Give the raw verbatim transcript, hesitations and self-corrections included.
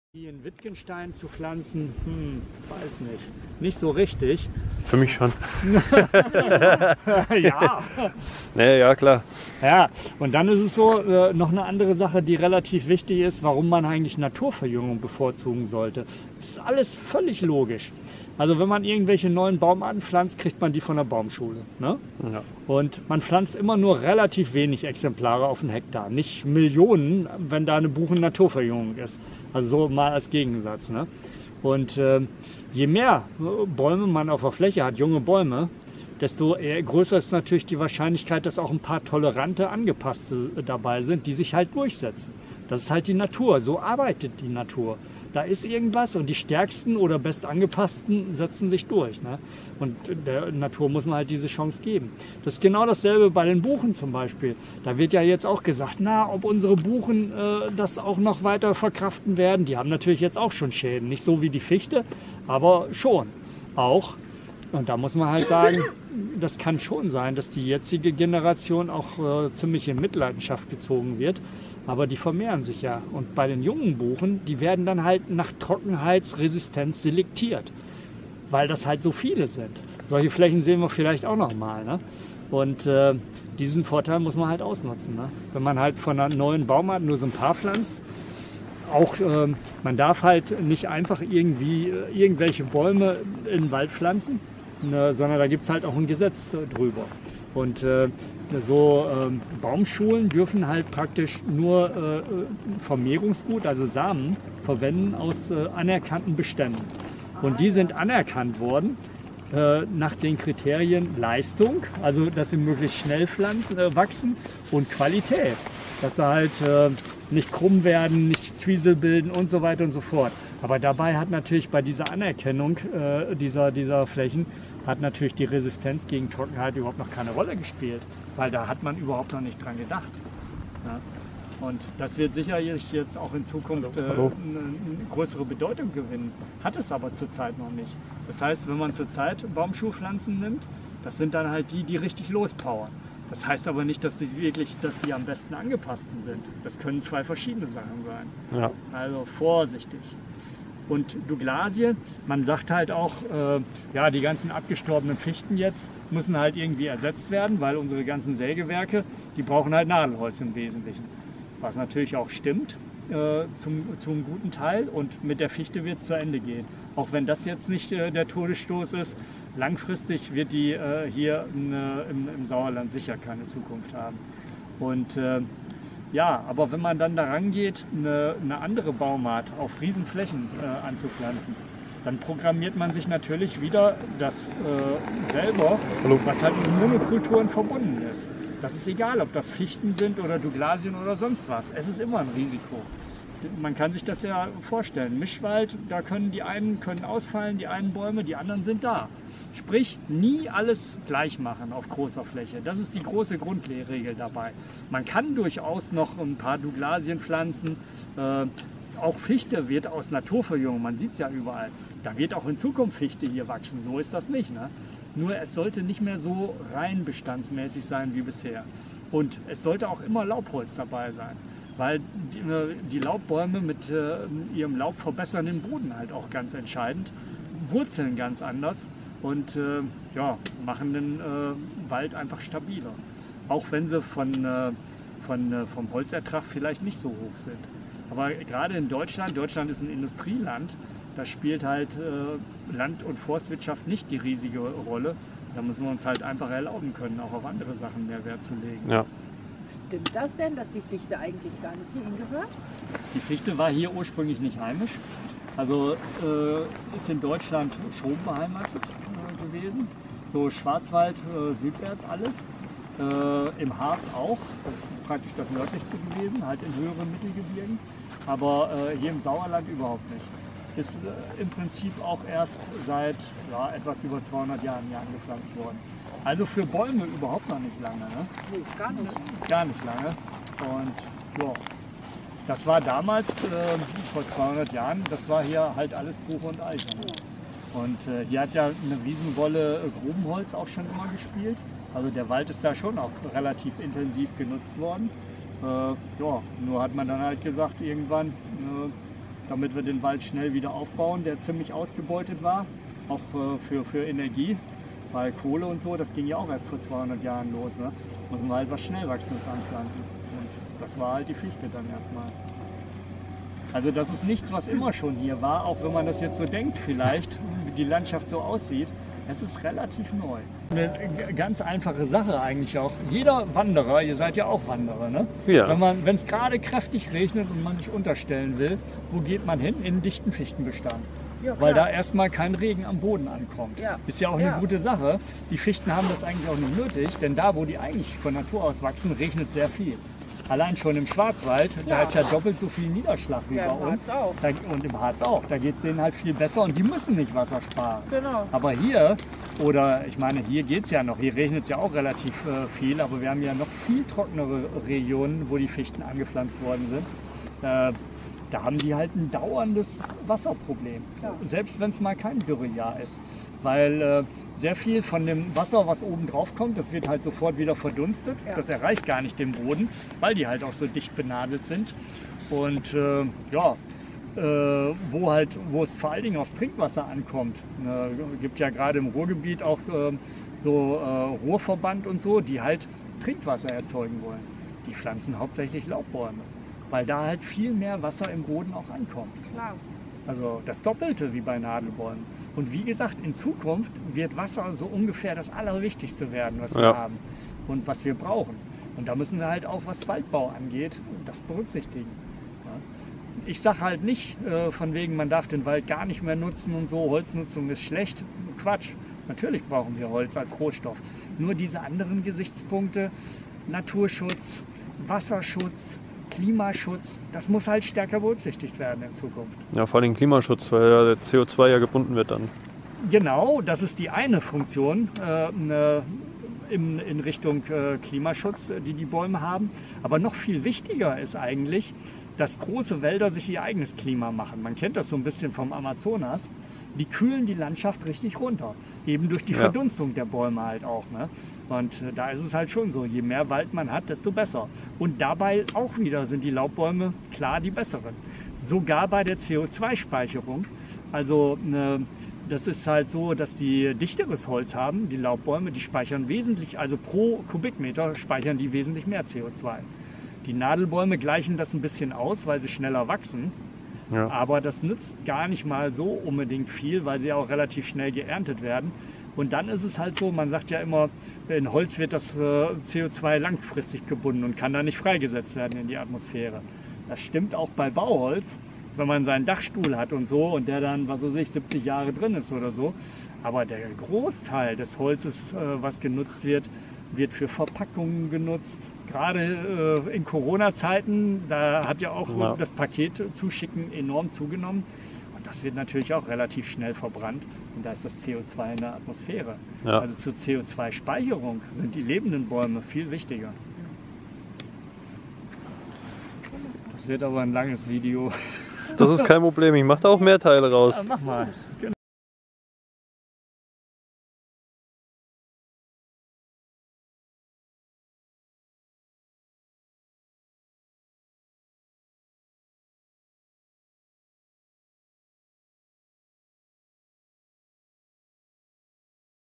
In Wittgenstein zu pflanzen, hm, weiß nicht. Nicht so richtig. Für mich schon. Ja. Nee, ja, klar. Ja, und dann ist es so, äh, noch eine andere Sache, die relativ wichtig ist, warum man eigentlich Naturverjüngung bevorzugen sollte. Das ist alles völlig logisch. Also wenn man irgendwelche neuen Baumarten pflanzt, kriegt man die von der Baumschule. Ne? Ja. Und man pflanzt immer nur relativ wenig Exemplare auf einen Hektar. Nicht Millionen, wenn da eine Buchen-Naturverjüngung ist. Also so mal als Gegensatz. Ne? Und äh, je mehr Bäume man auf der Fläche hat, junge Bäume, desto eher größer ist natürlich die Wahrscheinlichkeit, dass auch ein paar tolerante, angepasste dabei sind, die sich halt durchsetzen. Das ist halt die Natur. So arbeitet die Natur. Da ist irgendwas und die stärksten oder bestangepassten setzen sich durch. Ne? Und der Natur muss man halt diese Chance geben. Das ist genau dasselbe bei den Buchen zum Beispiel. Da wird ja jetzt auch gesagt, na, ob unsere Buchen äh, das auch noch weiter verkraften werden. Die haben natürlich jetzt auch schon Schäden. Nicht so wie die Fichte, aber schon auch. Und da muss man halt sagen, das kann schon sein, dass die jetzige Generation auch äh, ziemlich in Mitleidenschaft gezogen wird. Aber die vermehren sich ja. Und bei den jungen Buchen, die werden dann halt nach Trockenheitsresistenz selektiert. Weil das halt so viele sind. Solche Flächen sehen wir vielleicht auch noch mal. Ne? Und äh, diesen Vorteil muss man halt ausnutzen. Ne? Wenn man halt von einer neuen Baumart nur so ein paar pflanzt, auch, äh, man darf halt nicht einfach irgendwie äh, irgendwelche Bäume in den Wald pflanzen, ne, sondern da gibt es halt auch ein Gesetz äh, drüber. Und äh, so ähm, Baumschulen dürfen halt praktisch nur äh, Vermehrungsgut, also Samen, verwenden aus äh, anerkannten Beständen. Und die sind anerkannt worden äh, nach den Kriterien Leistung, also dass sie möglichst schnell pflanzen, äh, wachsen, und Qualität, dass sie halt äh, nicht krumm werden, nicht Zwiesel bilden und so weiter und so fort. Aber dabei hat natürlich bei dieser Anerkennung äh, dieser, dieser Flächen hat natürlich die Resistenz gegen Trockenheit überhaupt noch keine Rolle gespielt, weil da hat man überhaupt noch nicht dran gedacht. Ja? Und das wird sicherlich jetzt auch in Zukunft äh, eine, eine größere Bedeutung gewinnen, hat es aber zurzeit noch nicht. Das heißt, wenn man zurzeit Baumschulpflanzen nimmt, das sind dann halt die, die richtig lospowern. Das heißt aber nicht, dass die wirklich, dass die am besten angepassten sind. Das können zwei verschiedene Sachen sein. Ja. Also vorsichtig. Und Douglasie, man sagt halt auch, äh, ja, die ganzen abgestorbenen Fichten jetzt müssen halt irgendwie ersetzt werden, weil unsere ganzen Sägewerke, die brauchen halt Nadelholz im Wesentlichen. Was natürlich auch stimmt, äh, zum, zum guten Teil, und mit der Fichte wird es zu Ende gehen. Auch wenn das jetzt nicht äh, der Todesstoß ist, langfristig wird die äh, hier in, äh, im, im Sauerland sicher keine Zukunft haben. Und äh, ja, aber wenn man dann daran geht, eine, eine andere Baumart auf Riesenflächen äh, anzupflanzen, dann programmiert man sich natürlich wieder das äh, selber, Hallo. was halt mit Monokulturen verbunden ist. Das ist egal, ob das Fichten sind oder Douglasien oder sonst was. Es ist immer ein Risiko. Man kann sich das ja vorstellen. Mischwald, da können die einen können ausfallen, die einen Bäume, die anderen sind da. Sprich, nie alles gleich machen auf großer Fläche. Das ist die große Grundregel dabei. Man kann durchaus noch ein paar Douglasien pflanzen. Äh, auch Fichte wird aus Naturverjüngung, man sieht es ja überall. Da wird auch in Zukunft Fichte hier wachsen, so ist das nicht. Ne? Nur es sollte nicht mehr so rein bestandsmäßig sein wie bisher. Und es sollte auch immer Laubholz dabei sein. Weil die, die Laubbäume mit äh, ihrem Laub verbessern den Boden halt auch ganz entscheidend. Wurzeln ganz anders. Und äh, ja, machen den äh, Wald einfach stabiler. Auch wenn sie von, äh, von, äh, vom Holzertrag vielleicht nicht so hoch sind. Aber gerade in Deutschland, Deutschland ist ein Industrieland, da spielt halt äh, Land- und Forstwirtschaft nicht die riesige Rolle. Da müssen wir uns halt einfach erlauben können, auch auf andere Sachen mehr Wert zu legen. Ja. Stimmt das denn, dass die Fichte eigentlich gar nicht hierhin gehört? Die Fichte war hier ursprünglich nicht heimisch. Also äh, ist in Deutschland schon beheimatet äh, gewesen. So Schwarzwald, äh, südwärts alles. Äh, Im Harz auch. Das ist praktisch das nördlichste gewesen, halt in höheren Mittelgebirgen. Aber äh, hier im Sauerland überhaupt nicht. Ist äh, im Prinzip auch erst seit ja, etwas über zweihundert Jahren hier angepflanzt worden. Also für Bäume überhaupt noch nicht lange. Ne? Nee, gar nicht. Gar nicht lange. Und ja. Das war damals, äh, vor zweihundert Jahren, das war hier halt alles Buche und Eiche. Und äh, hier hat ja eine Riesenwolle äh, Grubenholz auch schon immer gespielt. Also der Wald ist da schon auch relativ intensiv genutzt worden. Äh, ja, nur hat man dann halt gesagt, irgendwann, äh, damit wir den Wald schnell wieder aufbauen, der ziemlich ausgebeutet war, auch äh, für, für Energie, weil Kohle und so, das ging ja auch erst vor zweihundert Jahren los. Ne? Müssen wir halt was Schnellwachsendes anpflanzen. Und das war halt die Fichte dann erstmal. Also das ist nichts, was immer schon hier war, auch wenn man das jetzt so denkt vielleicht, wie die Landschaft so aussieht. Es ist relativ neu. Eine ganz einfache Sache eigentlich auch. Jeder Wanderer, ihr seid ja auch Wanderer, ne? Ja. Wenn man, wenn es gerade kräftig regnet und man sich unterstellen will, wo geht man hin? In den dichten Fichtenbestand. Ja, Weil da klar. erstmal kein Regen am Boden ankommt. Ja. Ist ja auch Ja. eine gute Sache. Die Fichten haben das eigentlich auch nicht nötig, denn da, wo die eigentlich von Natur aus wachsen, regnet sehr viel. Allein schon im Schwarzwald, da Ja. ist ja doppelt so viel Niederschlag wie Ja, bei im uns. Harz auch. Da, und im Harz auch. Da geht es denen halt viel besser und die müssen nicht Wasser sparen. Genau. Aber hier, oder ich meine, hier geht es ja noch, hier regnet es ja auch relativ äh, viel, aber wir haben ja noch viel trockenere Regionen, wo die Fichten angepflanzt worden sind. Äh, da haben die halt ein dauerndes Wasserproblem, Klar. selbst wenn es mal kein Dürrejahr ist. Weil äh, sehr viel von dem Wasser, was oben drauf kommt, das wird halt sofort wieder verdunstet. Ja. Das erreicht gar nicht den Boden, weil die halt auch so dicht benadelt sind. Und äh, ja, äh, wo, halt, wo es vor allen Dingen aufs Trinkwasser ankommt. Es gibt ja gerade im Ruhrgebiet auch äh, so äh, Ruhrverband und so, die halt Trinkwasser erzeugen wollen. Die pflanzen hauptsächlich Laubbäume, weil da halt viel mehr Wasser im Boden auch ankommt. Klar. Also das Doppelte wie bei Nadelbäumen. Und wie gesagt, in Zukunft wird Wasser so ungefähr das Allerwichtigste werden, was wir Ja. haben und was wir brauchen. Und da müssen wir halt auch, was Waldbau angeht, das berücksichtigen. Ja. Ich sage halt nicht äh, von wegen, man darf den Wald gar nicht mehr nutzen und so, Holznutzung ist schlecht. Quatsch, natürlich brauchen wir Holz als Rohstoff. Nur diese anderen Gesichtspunkte, Naturschutz, Wasserschutz, Klimaschutz, das muss halt stärker berücksichtigt werden in Zukunft. Ja, vor allem Klimaschutz, weil ja der C O zwei ja gebunden wird dann. Genau, das ist die eine Funktion äh, ne, in, in Richtung äh, Klimaschutz, die die Bäume haben. Aber noch viel wichtiger ist eigentlich, dass große Wälder sich ihr eigenes Klima machen. Man kennt das so ein bisschen vom Amazonas. Die kühlen die Landschaft richtig runter. Eben durch die Ja. Verdunstung der Bäume halt auch. Ne? Und äh, da ist es halt schon so, je mehr Wald man hat, desto besser. Und dabei auch wieder sind die Laubbäume klar die besseren. Sogar bei der C O zwei Speicherung. Also ne, das ist halt so, dass die dichteres Holz haben, die Laubbäume, die speichern wesentlich, also pro Kubikmeter speichern die wesentlich mehr C O zwei. Die Nadelbäume gleichen das ein bisschen aus, weil sie schneller wachsen. Ja. Aber das nützt gar nicht mal so unbedingt viel, weil sie auch relativ schnell geerntet werden. Und dann ist es halt so, man sagt ja immer, in Holz wird das äh, C O zwei langfristig gebunden und kann da nicht freigesetzt werden in die Atmosphäre. Das stimmt auch bei Bauholz, wenn man seinen Dachstuhl hat und so und der dann, was weiß ich, siebzig Jahre drin ist oder so. Aber der Großteil des Holzes, äh, was genutzt wird, wird für Verpackungen genutzt. Gerade äh, in Corona-Zeiten, da hat ja auch Ja. das Paketzuschicken enorm zugenommen. Und das wird natürlich auch relativ schnell verbrannt. Und da ist das C O zwei in der Atmosphäre. Ja. Also zur C O zwei Speicherung sind die lebenden Bäume viel wichtiger. Das wird aber ein langes Video. Das ist kein Problem, ich mache da auch mehr Teile raus. Ja, mach mal.